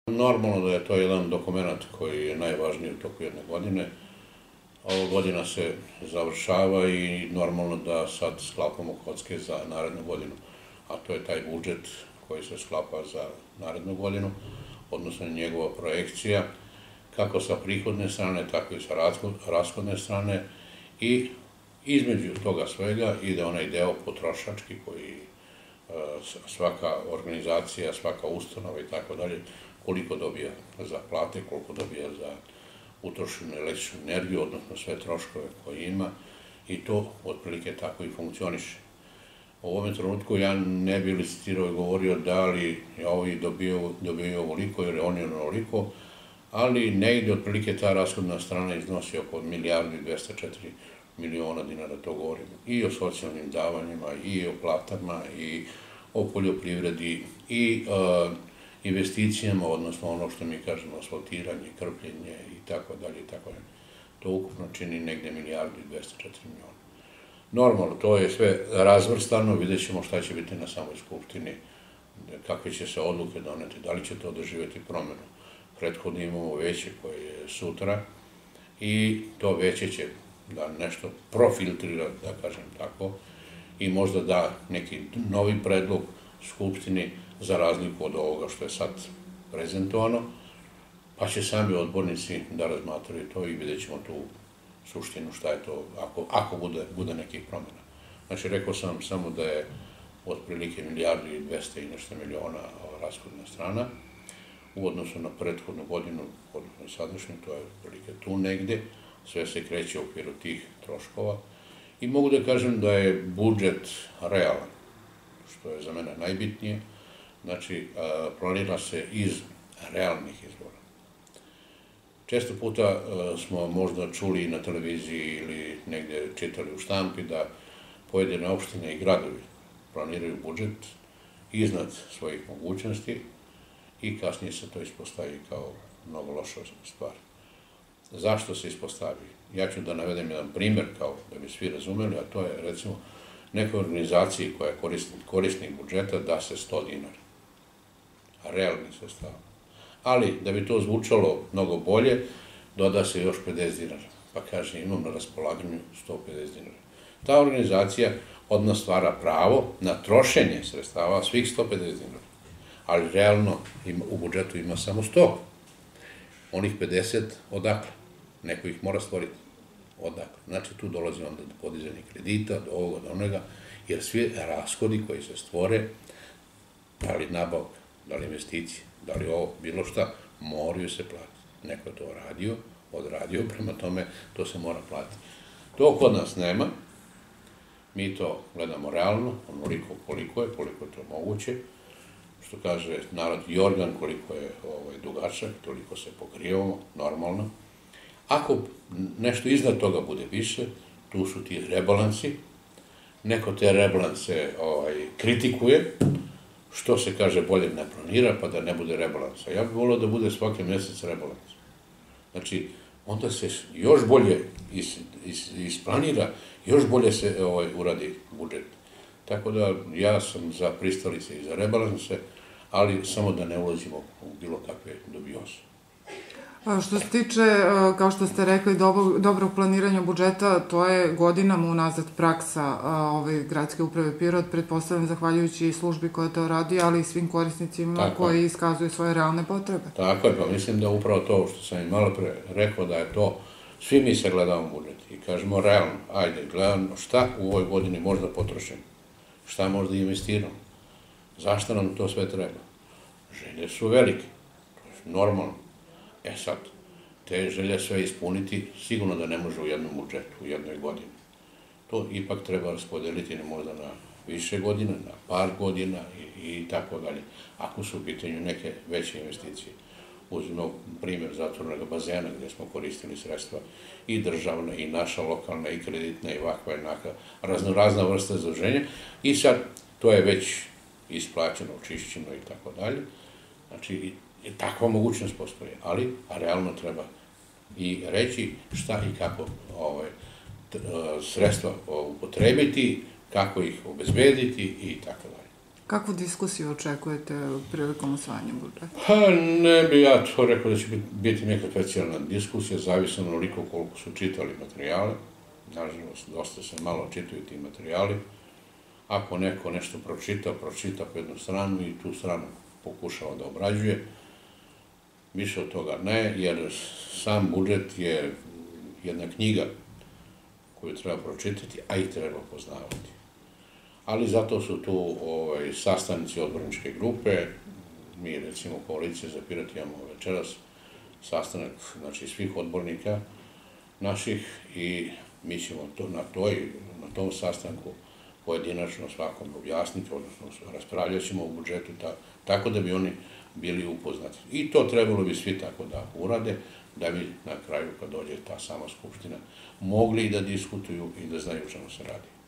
Normalno da je to jedan dokument koji je najvažniji u toku jedne godine. Ova godina se završava i normalno da sad sklapamo kocke za narednu godinu, a to je taj budžet koji se sklapa za narednu godinu, odnosno njegova projekcija, kako sa prihodne strane, tako i sa rashodne strane, i između toga svega ide onaj deo potrošački koji svaka organizacija, svaka ustanova i tako dalje, koliko dobija za plate, koliko dobija za utrošenu električnu energiju, odnosno sve troškove koje ima, i to otprilike tako i funkcioniše. U ovom trenutku ja ne bih licitirao i govorio da li ovi dobijaju ovoliko ili oni onoliko, ali negde otprilike ta rashodna strana iznosi oko 1.204 miliona dinara, to govorimo i o socijalnim davanjima, i o platama, i o poljoprivredi, i investicijama, odnosno ono što mi kažemo asfaltiranje, krpljenje i tako dalje i tako dalje. To ukupno čini negde 1.204 miliona. Normalno, to je sve razvrstano, vidjet ćemo šta će biti na samoj skupštini, kakve će se odluke doneti, da li će to doživjeti promenu. Prethodno imamo veće koje je sutra i to veće će da nešto profiltrira, da kažem tako, i možda da neki novi predlog skupštini za razliku od ovoga što je sad prezentovano, pa će sami odbornici da razmatraju to i vidjet ćemo tu suštinu šta je to, ako bude nekih promjena. Znači, rekao sam samo da je otprilike 1.200 i nešto miliona rashodna strana u odnosu na prethodnu godinu, odnosno i sadašnju, to je otprilike tu negde, sve se kreće u okviru tih troškova i mogu da kažem da je budžet realan, što je za mene najbitnije. Znači, planira se iz realnih izvora. Često puta smo možda čuli na televiziji ili negde čitali u štampi da pojedine opštine i gradovi planiraju budžet iznad svojih mogućnosti i kasnije se to ispostavi kao mnogo loša stvar. Zašto se ispostavi? Ja ću da navedem jedan primer kao da bi svi razumeli, a to je recimo nekoj organizaciji koja je korisnik budžeta da se 100 dinara, realnih sredstava. Ali, da bi to zvučalo mnogo bolje, doda se još 50 dinara, pa kaže imam na raspolaganju 150 dinara. Ta organizacija odmah stvara pravo na trošenje sredstava svih 150 dinara, ali realno u budžetu ima samo 100. Onih 50 odakle? Neko ih mora stvoriti. Odakle? Znači, tu dolazi onda do podizanja kredita, do ovoga, do onoga, jer svi rashodi koji se stvore, da li nabavka, da li investicije, da li ovo, bilo šta, moraju se platiti. Neko je to odradio, prema tome to se mora platiti. To kod nas nema, mi to gledamo realno, onoliko koliko je to moguće, što kaže narod jorgan, koliko je dugačak, toliko se pokrivamo, normalno. Ako nešto iznad toga bude više, tu su ti rebalansi, neko te rebalanse kritikuje, što se kaže bolje ne planira, pa da ne bude rebalansa. Ja bih volio da bude svaki mesec rebalans. Znači, onda se još bolje isplanira, još bolje se uradi budžet. Tako da ja sam za pristalice i za rebalanse, ali samo da ne ulazimo u bilo kakve dubioze. Što se tiče, kao što ste rekli, dobrog planiranja budžeta, to je godinama unazad praksa Gradske uprave Pirot, pretpostavljam zahvaljujući i službi koja to radi, ali i svim korisnicima koji iskazuju svoje realne potrebe. Tako je, pa mislim da upravo to što sam i malo pre rekao, da je to, svi mi se gledamo budžet i kažemo realno, ajde, gledamo šta u ovoj godini možda potrošimo, šta možda investiramo, zašto nam to sve treba. Želje su velike, to je normalno. E sad, te želje sve ispuniti, sigurno da ne može u jednom budžetu, u jednoj godini. To ipak treba raspodeliti možda na više godina, na par godina i tako dalje, ako su u pitanju neke veće investicije. Uzmimo primjer zatvorenog bazena gde smo koristili sredstva i državna, i naša lokalna, i kreditna, i ovakva, razna vrsta zaduženja, i sad to je već isplaćeno, očišćeno i tako dalje. Znači, takva mogućnost postoji, ali realno treba i reći šta i kako sredstva upotrebiti, kako ih obezbediti i tako dalje. Kakvu diskusiju očekujete prilikom usvajanja budžeta? Pa ne bi ja to rekao da će biti neka specijalna diskusija, zavisno onoliko koliko su čitali materijale. Nažalost, dosta se malo čitaju ti materijali. Ako neko nešto pročita po jednu stranu i tu stranu pokušava da obrađuje, više od toga ne, jer sam budžet je jedna knjiga koju treba pročitati, a i treba poznavati. Ali zato su tu sastavnici odborničke grupe. Mi, recimo, Koalicija za Pirot imamo večeras sastanak, znači, svih odbornika naših i mi ćemo na tom sastanku pojedinačno svakom objasniti, odnosno raspravljat ćemo o budžetu tako da bi oni bili upoznati. I to trebalo bi svi tako da urade, da bi na kraju, kad dođe ta sama skupština, mogli i da diskutuju i da znaju o čemu se radi.